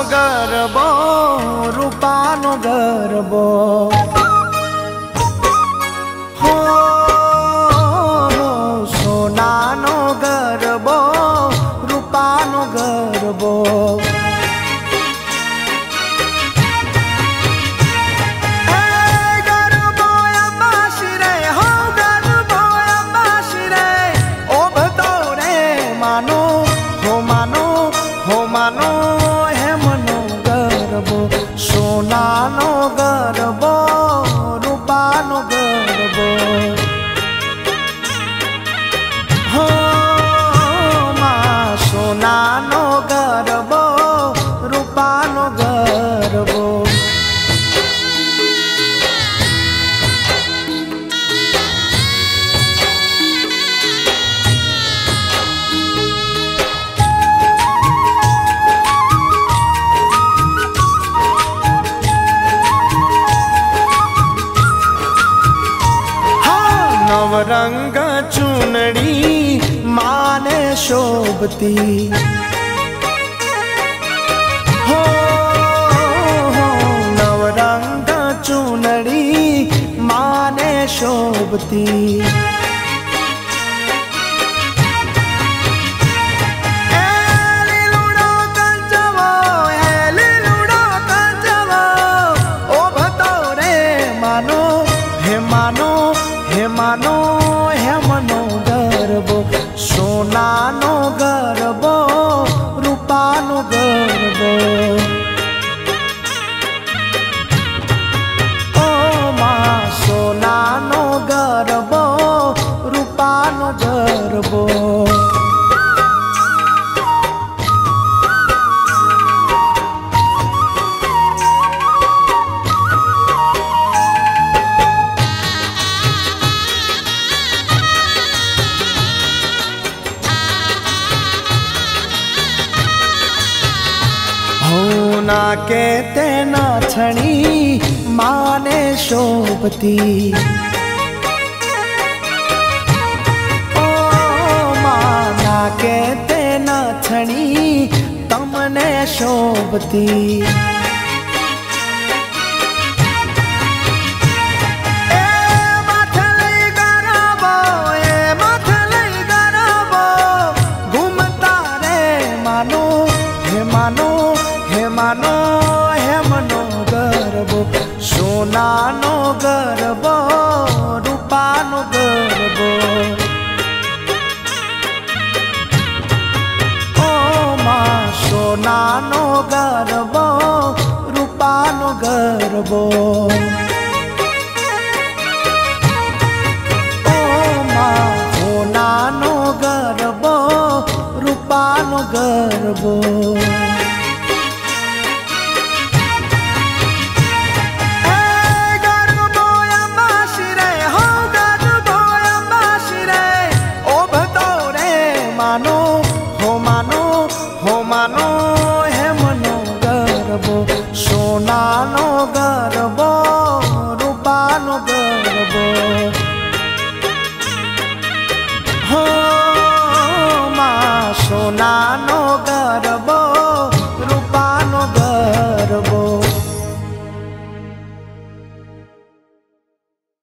ગરબો રૂપાનો ગરબો હો સોનાનો ગરબો રૂપાનો ગરબો માનો હેમનો ગરબો સોનાનો ગરબો રૂપાનો ગરબો હો માં સોનાનો ગરબો રૂપાનો ગરબો नवरंग चुनड़ी माने शोभती हो नवरंग चुनड़ी माने शोभती मानो हेमनो गरबो सोनानो गरबो रूपानो गरबो ओ मां सोनानो गरबो रूपानो गरबो ना कहते ना छड़ी माने शोभती ओ माना कहते ना छड़ी तमने शोभती मानो हेमनो गरबो सोनानो गरबो रूपानो गरबो ओ मां सोनानो गरबो रूपानो गरबो